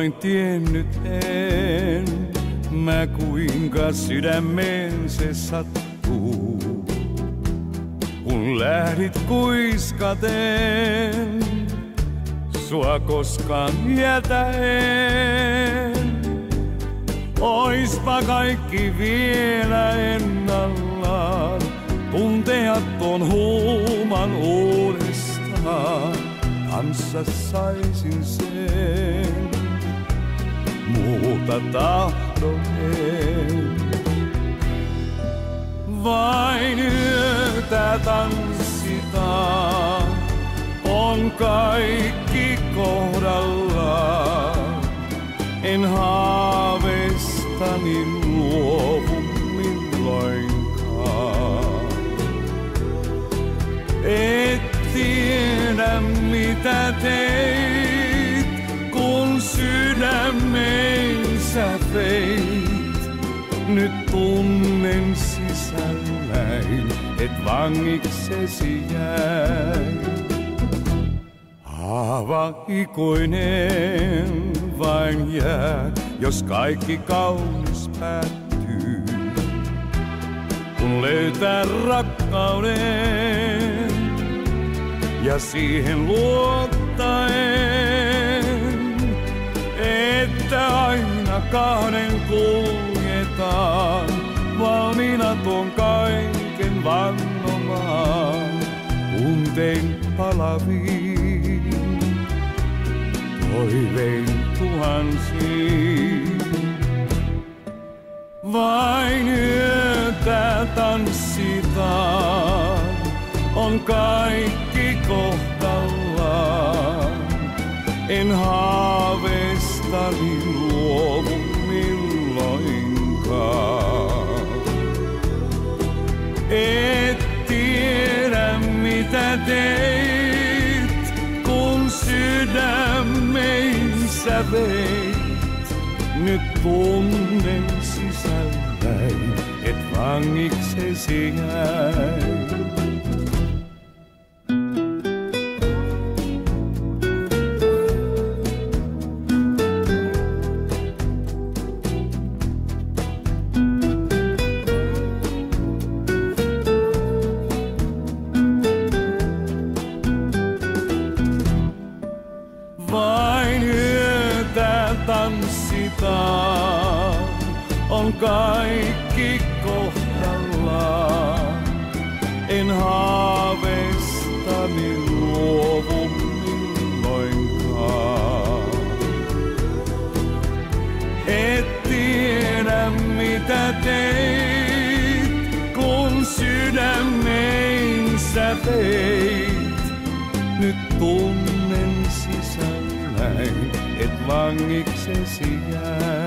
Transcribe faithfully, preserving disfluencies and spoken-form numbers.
Tuolloin tiennyt en mä kuinka sydämeen se sattuu, kun lähdit kuiskaten, sua koskaan jätä en. Oispa kaikki vielä ennallaan, tuntea ton huuman uudestaan, kanssa saisin sen, muuta tahdo en. Vain yötä tanssitaan, on kaikki kohdallaan, en haaveistani luovu milloinkaan. Et tiedä mitä teit, kun sydämensä veit. Nyt tunnen sisälläin, et vangiksesi jäi. Haava ikuinen vain jää, jos kaikki kaunis päättyy. Kun löytää rakkauden ja siihen luottaen, että aina kahden kuljetaan, valmiina tuon kaiken vannomaan, tuntein palaviin, toivein tuhansiin. Vain yötä tanssitaan, on kaikki kohdallaan, en haaveistani luovu milloinkaan. Et tiedä mitä teit, kun sydämensä veit. Nyt tunnen sisälläin, et vangiksesi jäi. Vain yötä tanssitaan, on kaikki kohdallaan, en haaveistani luovu milloinkaan. Et tiedä mitä teit, kun sydämensä veit. Nyt tunnen sisälläin, et vangiksesi jäi.